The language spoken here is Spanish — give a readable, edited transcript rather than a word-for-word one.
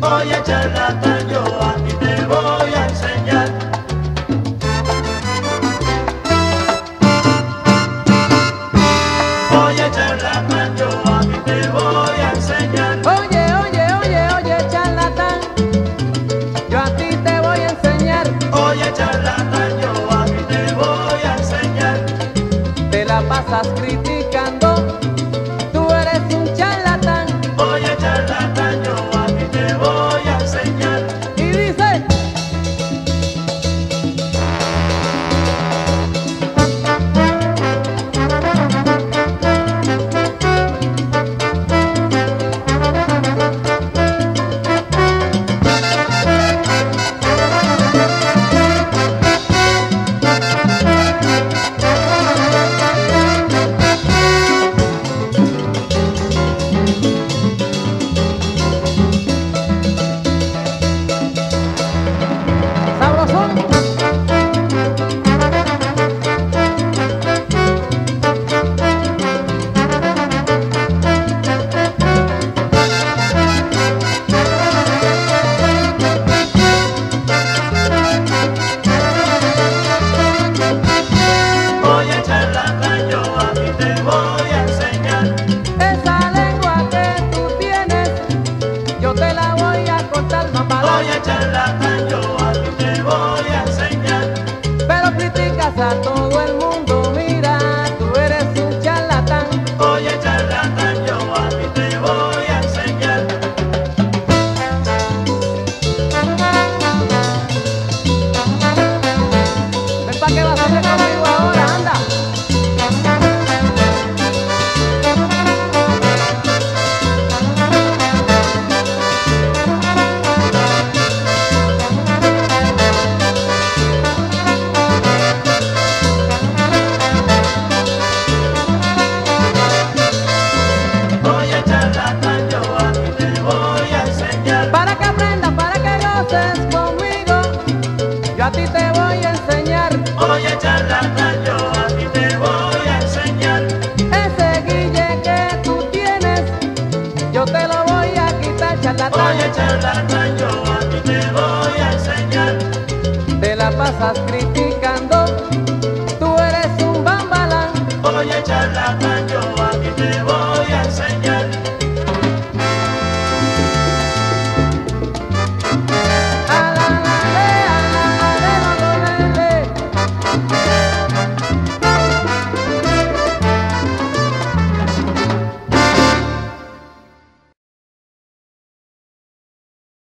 Oye charlatán, yo a ti te voy a enseñar. Oye charlatán, yo a ti te voy a enseñar. Oye, charlatán, yo a ti te voy a enseñar. Oye charlatán, yo a ti te voy a enseñar. Te la pasas criticando, tú eres un charlatán. Oye charlatán, yo a ti te voy a enseñar. Y dice: sabrosón. Oye charlatán, yo a ti te voy a enseñar. Esa lengua que tú tienes, yo te la voy a cortar más para Oye charlatán, yo a ti te voy a enseñar. pero criticas a todo el mundo. Mira, tú eres un charlatán. Oye charlatán, yo a ti te voy a enseñar. Ven pa' que vas a hacer conmigo ahora, anda. Oye charlatán, yo a ti te voy a enseñar. Para que aprendas, para que goces conmigo, yo a ti te voy a enseñar. Oye charlatán, yo a ti te voy a enseñar. Ese guille que tú tienes, yo te lo voy a quitar, charlatán. Oye charlatán, yo a ti te voy a enseñar. Te la pasas criticando.